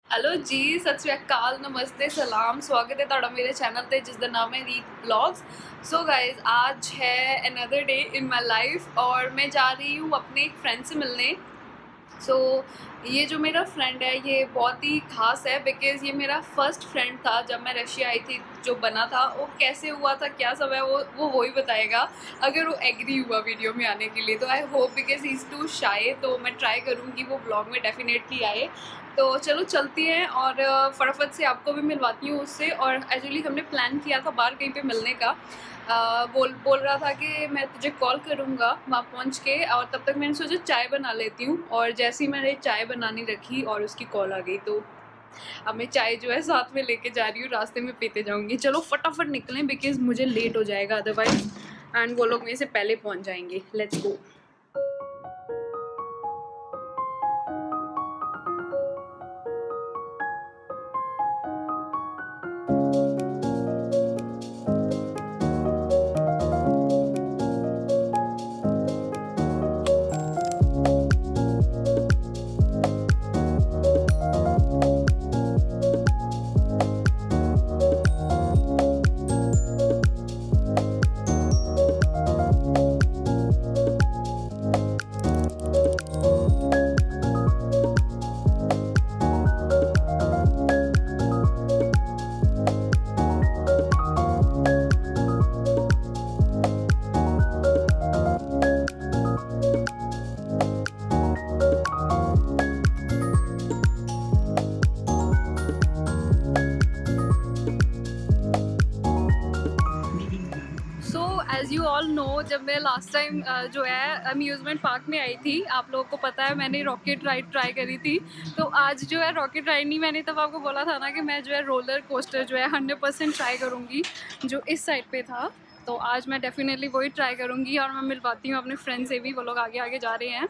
Hello जी, सत श्री अकाल, नमस्ते, सलाम, स्वागत है तुहाडा मेरे चैनल पे जिसका नाम है रीत ब्लॉग्स। सो गाइज, आज है another day in my life और मैं जा रही हूँ अपने एक फ्रेंड से मिलने। ये जो मेरा फ्रेंड है ये बहुत ही ख़ास है बिकॉज़ ये मेरा फर्स्ट फ्रेंड था जब मैं रशिया आई थी। जो बना था वो कैसे हुआ था, क्या सब है, वो ही बताएगा अगर वो एग्री हुआ वीडियो में आने के लिए। तो I hope because he is too shy, तो मैं ट्राई करूँगी वो ब्लॉग में डेफिनेटली आए। तो चलो चलती हैं और फटाफट से आपको भी मिलवाती हूँ उससे। और एक्चुअली हमने प्लान किया था बाहर कहीं पे मिलने का। बोल रहा था कि मैं तुझे कॉल करूँगा वहाँ पहुँच के, और तब तक मैंने सोचा चाय बना लेती हूँ। और जैसे ही मैंने चाय बनानी रखी और उसकी कॉल आ गई, तो अब मैं चाय जो है साथ में लेके जा रही हूँ, रास्ते में पीते जाऊँगी। चलो फटाफट निकलें बिकॉज़ मुझे लेट हो जाएगा अदरवाइज, एंड वो लोग मेरे से पहले पहुँच जाएंगे। Let's go. As you all know, जब मैं लास्ट टाइम जो है अम्यूज़मेंट पार्क में आई थी, आप लोगों को पता है मैंने रॉकेट राइड ट्राई करी थी। तो आज जो है रॉकेट राइड नहीं, मैंने तब आपको बोला था ना कि मैं जो है रोलर कोस्टर जो है 100% ट्राई करूँगी जो इस साइड पे था। तो आज मैं डेफिनेटली वही ट्राई करूँगी और मैं मिलवाती हूँ अपने फ्रेंड से भी। वो लोग आगे आगे जा रहे हैं।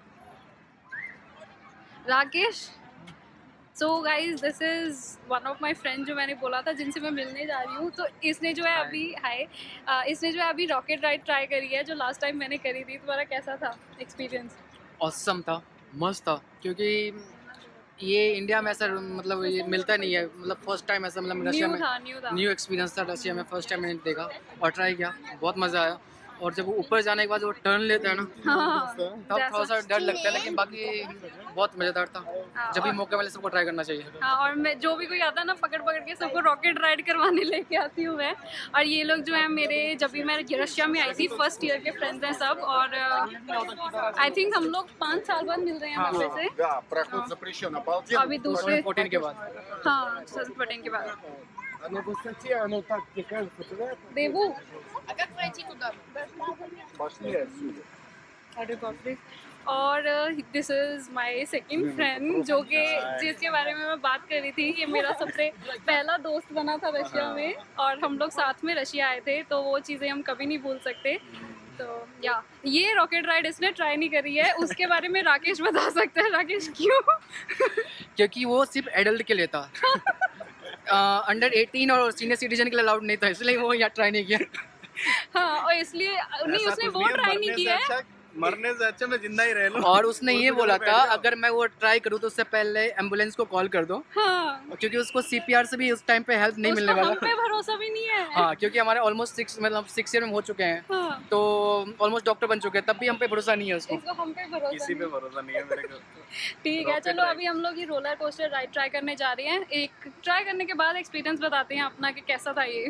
Rakesh, so guys, this is one of my friend जो मैंने बोला था जिनसे मैं मिलने जा रही हूँ। तो इसने जो है अभी इसने जो है अभी रॉकेट राइड ट्राई करी है जो लास्ट टाइम मैंने करी थी। तुम्हारा कैसा था एक्सपीरियंस? ऑसम था, मस्त था, क्योंकि ये इंडिया में ऐसा मतलब ये मिलता नहीं है। मतलब फर्स्ट टाइम ऐसा, मतलब रशिया में न्यू एक्सपीरियंस था। रशिया में फर्स्ट टाइम मैंने देखा और ट्राई किया, बहुत मज़ा आया। और जब वो ऊपर जाने के बाद वो टर्न लेता है ना, तब थोड़ा सा डर लगता है, लेकिन बाकी बहुत मज़ेदार था। जब भी मौके वाले सबको ट्राई करना चाहिए। हाँ, और मैं जो भी कोई आता है ना, पकड़ के सबको रॉकेट राइड करवाने लेके आती हूँ मैं। और ये लोग जो है मेरे, जब भी मैं रशिया में आई थी, फर्स्ट ईयर के फ्रेंड्स हैं सब। और आई थिंक हम लोग 5 साल बाद मिल रहे हैं वहाँ से। अभी दूसरे 14 के बाद। हाँ, 14 के बाद। На высоте оно так, мне кажется, понятно? देवू, А как пройти туда? Пошли отсюда. अरे बाप रे। और this is my second friend जो कि जिसके बारे में मैं बात कर रही थी। ये मेरा सबसे पहला दोस्त बना था रशिया में, और हम लोग साथ में रशिया आए थे, तो वो चीज़ें हम कभी नहीं भूल सकते। तो या ये रॉकेट राइड इसने ट्राई नहीं करी है, उसके बारे में राकेश बता सकते हैं। राकेश, क्यों? क्योंकि वो सिर्फ एडल्ट के लिए था। अंडर 18 और सीनियर सिटीजन के लिए अलाउड नहीं था, इसलिए वो यहाँ ट्राई नहीं किया। हाँ, और इसलिए नहीं, उसने वो ट्राई नहीं किया है। मरने से अच्छा मैं जिंदा ही रह लूं। और उसने ये बोला था अगर मैं वो ट्राई करूँ तो उससे पहले एम्बुलेंस को कॉल कर दो। हाँ, क्योंकि उसको सीपीआर से भी उस टाइम पे हेल्प नहीं मिलने वाला। हम पे भरोसा भी नहीं है। हाँ, क्योंकि हमारे ऑलमोस्ट 6 ईयर में हो चुके हैं। हाँ, तो ऑलमोस्ट डॉक्टर बन चुके हैं, तब भी हम पे भरोसा नहीं है उसको। इसको हम पे भरोसा किसी पे भरोसा नहीं है मेरे को। ठीक है, चलो अभी हम लोग ये रोलर कोस्टर राइड ट्राई करने जा रहे हैं। एक ट्राई करने के बाद एक्सपीरियंस बताते हैं अपना कि कैसा था ये।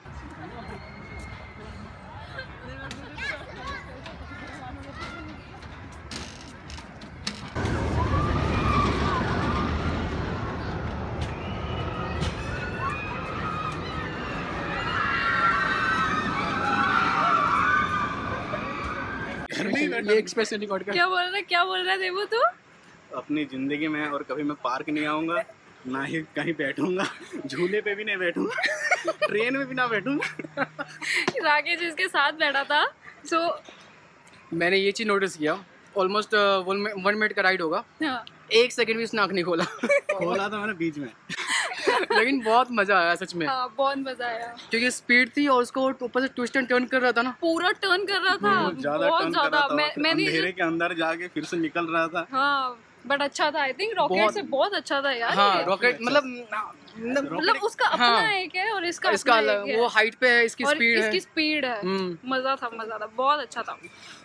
ये एक्सप्रेशन रिकॉर्ड कर। क्या बोल रहा है देवू तू? अपनी जिंदगी में और कभी मैं पार्क नहीं आऊंगा, ना ही कहीं बैठूंगा, झूले पे भी नहीं बैठूंगा, ट्रेन में भी ना बैठूंगा। राकेश इसके साथ बैठा था। सो मैंने ये चीज़ नोटिस किया, ऑलमोस्ट 1 मिनट का राइड होगा, हाँ, 1 सेकंड भी उसने आँख नहीं खोला। खोला था मैंने बीच में। लेकिन बहुत मजा आया सच में। हाँ, बहुत मजा आया क्योंकि स्पीड थी और उसको ऊपर से ट्विस्ट एंड टर्न कर रहा था ना, पूरा टर्न कर रहा था, बहुत ज्यादा बहुत टर्न कर ज्यादा। रहा था, मैंने अंधेरे के अंदर जाके फिर से निकल रहा था। हाँ, बट अच्छा था, आई थिंक रॉकेट से बहुत अच्छा था यार। हाँ रॉकेट मतलब उसका अपना एक है और इसका अलग, वो हाइट पे है, इसकी स्पीड है, इसकी स्पीड है। मजा था बहुत अच्छा था।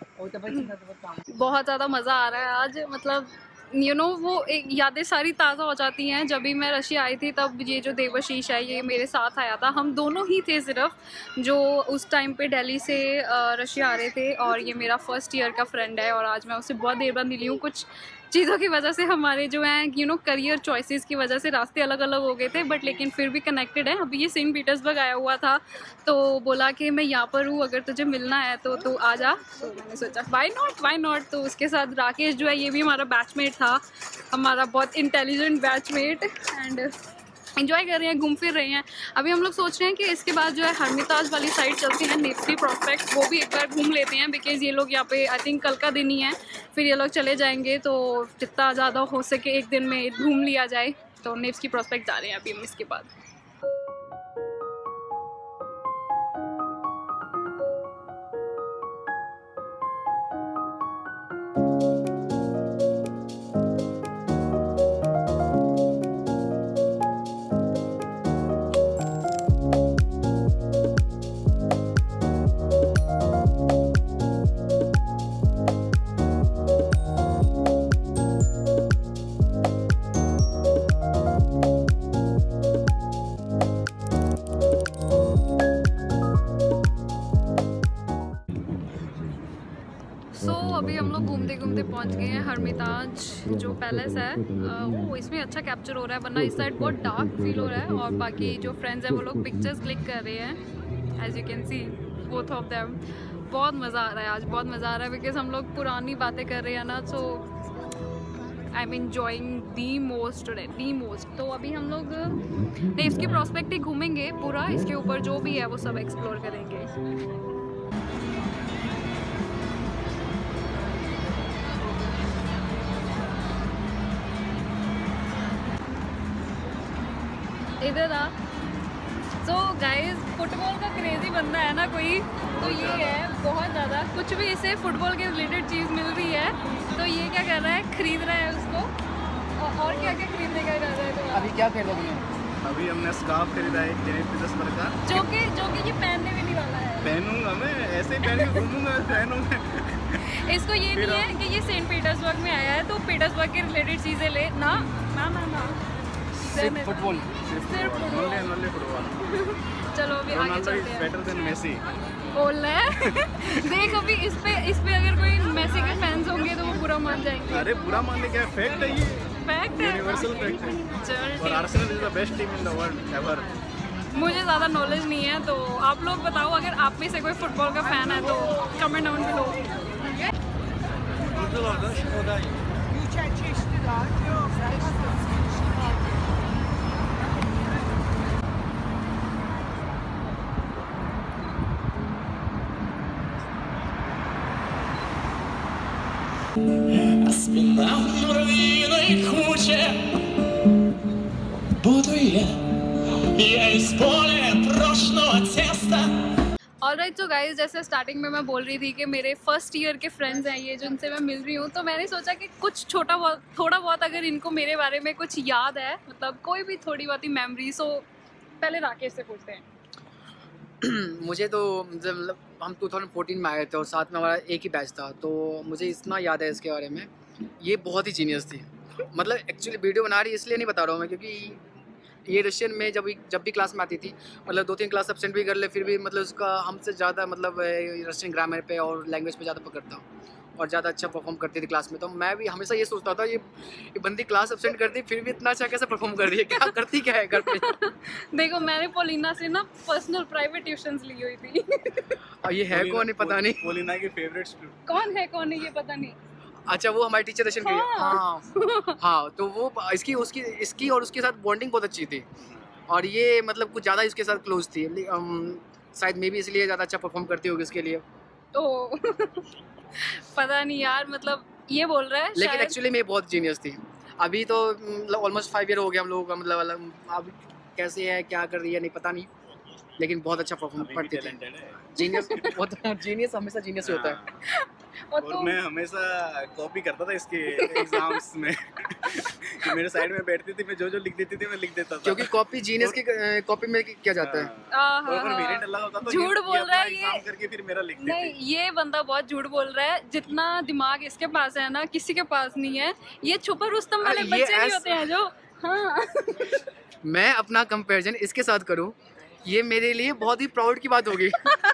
बहुत ज्यादा मजा आ रहा है आज, मतलब वो एक यादें सारी ताज़ा हो जाती हैं। जब भी मैं रशिया आई थी तब ये जो देवाशीष है ये मेरे साथ आया था, हम दोनों ही थे सिर्फ जो उस टाइम पे दिल्ली से रशिया आ रहे थे, और ये मेरा फर्स्ट ईयर का फ्रेंड है और आज मैं उससे बहुत देर बाद मिली हूँ। कुछ चीज़ों की वजह से हमारे जो हैं करियर चॉइसेस की वजह से रास्ते अलग अलग हो गए थे, बट लेकिन फिर भी कनेक्टेड है। अभी ये सेंट पीटर्सबर्ग आया हुआ था तो बोला कि मैं यहाँ पर हूँ, अगर तुझे मिलना है तो तू आ जा। तो मैंने सोचा वाई नॉट। तो उसके साथ राकेश जो है ये भी हमारा बैचमेट था, हमारा बहुत इंटेलिजेंट बैचमेट, एंड एंजॉय कर रहे हैं, घूम फिर रहे हैं। अभी हम लोग सोच रहे हैं कि इसके बाद जो है हरमिताज वाली साइड चलते हैं, नेफ्टी प्रॉस्पेक्ट, वो भी एक बार घूम लेते हैं, बिकॉज़ ये लोग यहाँ पे आई थिंक कल का दिन ही है, फिर ये लोग चले जाएंगे, तो जितना ज़्यादा हो सके एक दिन में घूम लिया जाए। तो नेफ्टी प्रॉस्पेक्ट जा रहे हैं अभी हम इसके बाद। अभी हम लोग घूमते घूमते पहुंच गए हैं हरमिताज जो पैलेस है। वो इसमें अच्छा कैप्चर हो रहा है, वरना इस साइड बहुत डार्क फील हो रहा है। और बाकी जो फ्रेंड्स हैं वो लोग पिक्चर्स क्लिक कर रहे हैं, as you can see both of them. बहुत मज़ा आ रहा है आज, बहुत मज़ा आ रहा है, बिकॉज हम लोग पुरानी बातें कर रहे हैं ना, so I am enjoying the most. तो अभी हम लोग नेफ्टी प्रॉस्पेक्ट ही घूमेंगे पूरा, इसके ऊपर जो भी है वो सब एक्सप्लोर करेंगे। इधर आ। सो गाइस, फुटबॉल का क्रेजी बंदा है ना कोई, तो ये है बहुत ज़्यादा, कुछ भी इसे फुटबॉल के रिलेटेड चीज़ मिल रही है तो ये क्या कर रहा है, खरीद रहा है उसको। और क्या क्या खरीदने का इरादा है? तो अभी क्या खरीदा तुमने? अभी हमने स्कार्फ खरीदा है सेंट पीटर्सबर्ग का, जो कि ये पहनने भी नहीं वाला है। पहनूंगा मैं, ऐसे ही पहन के घूमूंगा, पहनूंगा। इसको ये नहीं है कि ये सेंट पीटर्सबर्ग में आया है तो पीटर्सबर्ग के रिलेटेड चीज़ें ले ना ना ना ना, सिर्फ फुटबॉल। चलो अभी आगे चलते हैं। बेटर देन मेसी बोल रहा है। देख अभी इस पे अगर कोई मेसी के फैंस होंगे तो वो बुरा मान जाएंगे। अरे बुरा मानने क्या, फैक्ट है ये, फैक्ट है, यूनिवर्सल फैक्ट है। चल और Arsenal is the best team in the world ever. मुझे ज़्यादा नॉलेज नहीं है, तो आप लोग बताओ अगर आप में से कोई फुटबॉल का फैन है तो कमेंट डाउन बिलो। А спина в муравьиной куче буду я из поля прочного теста। ऑलराइट, तो गाइस, जैसे स्टार्टिंग में मैं बोल रही थी कि मेरे फर्स्ट ईयर के फ्रेंड्स हैं ये, जिनसे मैं मिल रही हूँ, तो मैंने सोचा कि कुछ थोड़ा बहुत अगर इनको मेरे बारे में कुछ याद है, मतलब कोई भी थोड़ी बहुत ही मेमोरी। सो पहले राकेश से पूछते हैं। मुझे तो मतलब हम 2014 में आए थे और साथ में हमारा एक ही बैच था, तो मुझे इतना याद है इसके बारे में, ये बहुत ही जीनियस थी। मतलब एक्चुअली वीडियो बना रही इसलिए नहीं बता रहा हूँ मैं, क्योंकि ये रशियन में जब भी क्लास में आती थी, मतलब 2-3 क्लास एब्सेंट भी कर ले, फिर भी मतलब उसका हमसे ज़्यादा मतलब रशियन ग्रामर पे और लैंग्वेज पे ज़्यादा पकड़ता और ज़्यादा अच्छा परफॉर्म करती थी क्लास में। तो मैं भी हमेशा ये सोचता था, ये बंदी क्लास एब्सेंट करती फिर भी इतना अच्छा कैसे परफॉर्म कर रही है, क्या करती क्या है घर पे। देखो, मैंने पोलिना से ना पर्सनल प्राइवेट ट्यूशंस ली हुई थी। और ये है कौन, नहीं पता नहीं। पोलिना की फेवरेट स्टूडेंट कौन है कौन नहीं ये पता नहीं। अच्छा, वो हमारी टीचर रशियन की। हाँ हाँ, तो वो इसकी और उसके साथ बॉन्डिंग बहुत अच्छी थी, और ये मतलब कुछ ज़्यादा इसके साथ क्लोज थी। शायद मे भी इसलिए ज़्यादा अच्छा परफॉर्म करती होगी इसके लिए। तो पता नहीं यार, मतलब ये बोल रहा है लेकिन एक्चुअली मैं बहुत जीनियस थी। अभी तो मतलब ऑलमोस्ट 5 ईयर हो गया हम लोगों का, मतलब अब कैसे है क्या कर रही है नहीं पता नहीं, लेकिन बहुत अच्छा परफॉर्म करती थी। जीनियस, बहुत जीनियस हमेशा जीनियस ही होता है। और मैं हमेशा कॉपी करता था इसके एग्जाम्स में कि मेरे साइड में बैठती थी, मैं जो लिख देती थी मैं लिख देता था, क्योंकि कॉपी जीनियस की कॉपी में किया जाता है। और अगर वेरिएंट अलग होता तो झूठ बोल रहा है ये करके फिर मेरा लिख देती। नहीं, ये बंदा बहुत झूठ बोल रहा है। जितना दिमाग इसके पास है ना, किसी के पास नहीं है। ये छुपा रुस्तम वाले बच्चे नहीं होते हैं जो। हाँ मैं अपना कंपैरिजन इसके साथ करूं, ये मेरे लिए बहुत ही प्राउड की बात होगी।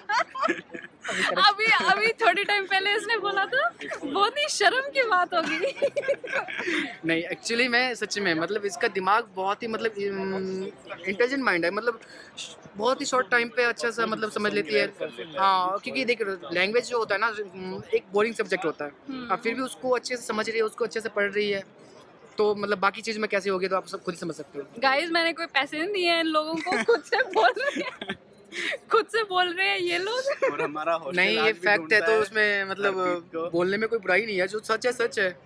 अभी थोड़ी टाइम पहले इसने बोला था बहुत ही शर्म की बात होगी। नहीं एक्चुअली मैं सच में मतलब इसका दिमाग बहुत ही मतलब इंटेलिजेंट माइंड है, मतलब बहुत ही शॉर्ट टाइम पे अच्छा सा मतलब समझ लेती है। हाँ क्योंकि देख लैंग्वेज जो होता है ना एक बोरिंग सब्जेक्ट होता है, अब फिर भी उसको अच्छे से समझ रही है, उसको अच्छे से पढ़ रही है, तो मतलब बाकी चीज़ में कैसे होगी तो आप सब खुद ही समझ सकते हो। गाइस मैंने कोई पैसे नहीं दिए इन लोगों को, खुद से बोल रहे हैं ये लोग। और हमारा नहीं ये फैक्ट है, तो उसमें मतलब बोलने में कोई बुराई नहीं है, जो सच है सच है।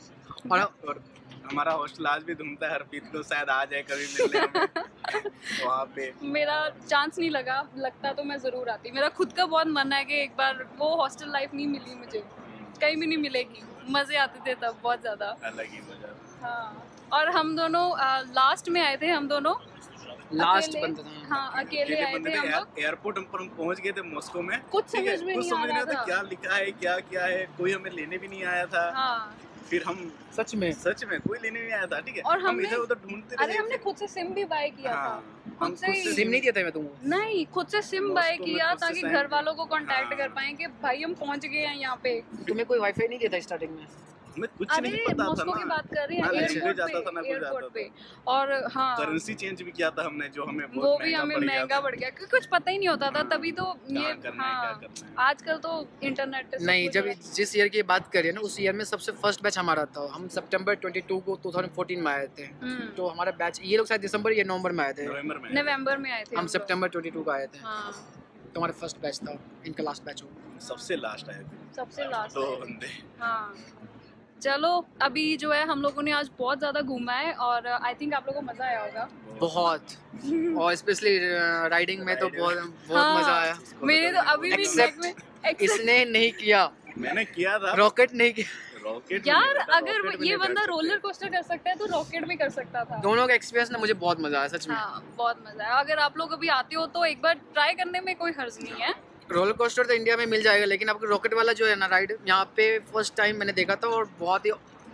और हमारा हॉस्टल आज भी ढूंढता है हरप्रीत को, शायद आ जाए कभी मिलने वहाँ पे। मेरा चांस नहीं लगता तो मैं जरूर आती। मेरा खुद का बहुत मन है कि एक बार वो हॉस्टल लाइफ नहीं मिली मुझे, कहीं भी नहीं मिलेगी। मजे आते थे तब बहुत ज्यादा, अलग ही मजा। हाँ और हम दोनों लास्ट में आए थे, हम दोनों लास्ट बंदे थे। हाँ अकेले आए थे हम लोग। एयरपोर्ट पर हम पहुंच गए थे मॉस्को में, कुछ समझ में नहीं आ रहा था क्या लिखा है क्या क्या है, कोई हमें लेने भी नहीं आया था। हाँ फिर हम सच में कोई लेने नहीं आया था, ठीक है। और हम इधर उधर ढूंढते रहे। अरे हमने खुद से सिम भी बाय किया था, खुद से सिम नहीं दिया था मैं तुमको। नहीं खुद से सिम बाय किया ताकि घर वालों को कांटेक्ट कर पाए कि भाई हम पहुंच गए हैं यहाँ पे। तुम्हें कोई वाईफाई नहीं दिया था स्टार्टिंग में? मैं कुछ नहीं पता था ना, की बात कर रहे हैं एयरपोर्ट पे। और हाँ करेंसी चेंज भी किया था हमने, जो हमें वो भी हमें महंगा पड़ गया क्योंकि कुछ पता ही नहीं होता था तभी तो ये। हाँ आजकल तो इंटरनेट नहीं, जब जिस ईयर की बात करिए ना उस ईयर में सबसे फर्स्ट बैच हमारा था। हम सितंबर 22 को 2014 में आए थे, तो हमारा बैच ये लोग शायद दिसंबर या नवंबर में आए थे, नवंबर में आए थे हम सितंबर 22 को आए थे। तो हमारा फर्स्ट बैच था, इनका लास्ट बैच हो। सबसे लास्ट आए थे, सबसे लास्ट दो बंदे। हाँ चलो अभी जो है हम लोगों ने आज बहुत ज़्यादा घूमा है और आई थिंक आप लोगों को मज़ा आया होगा बहुत। और स्पेशली राइडिंग में तो बहुत मज़ा आया। मेरे तो अभी भी इसने नहीं किया, मैंने किया था। रॉकेट नहीं किया। रॉकेट यार अगर ये बंदा रोलर कोस्टर कर सकता है तो रॉकेट भी कर सकता था। दोनों का एक्सपीरियंस ना मुझे बहुत मज़ा आया सच में। हाँ बहुत मज़ा आया। अगर आप लोग अभी आते हो तो एक बार ट्राई करने में कोई हर्ज नहीं है। रोलर कोस्टर तो इंडिया में मिल जाएगा, लेकिन आपको रॉकेट वाला जो है ना राइड यहाँ पे फर्स्ट टाइम मैंने देखा था और बहुत ही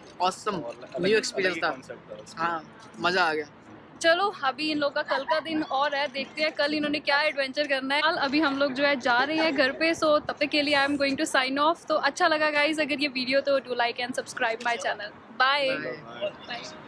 ऑसम न्यू एक्सपीरियंस था। हाँ मज़ा आ गया। चलो अभी इन लोग का कल का दिन और है, देखते हैं कल इन्होंने क्या एडवेंचर करना है। कल अभी हम लोग जो है जा रहे हैं घर पे, सो तब तक के लिए I am going to sign off. तो अच्छा लगा गाइज अगर ये वीडियो तो do like and subscribe my channel. Bye.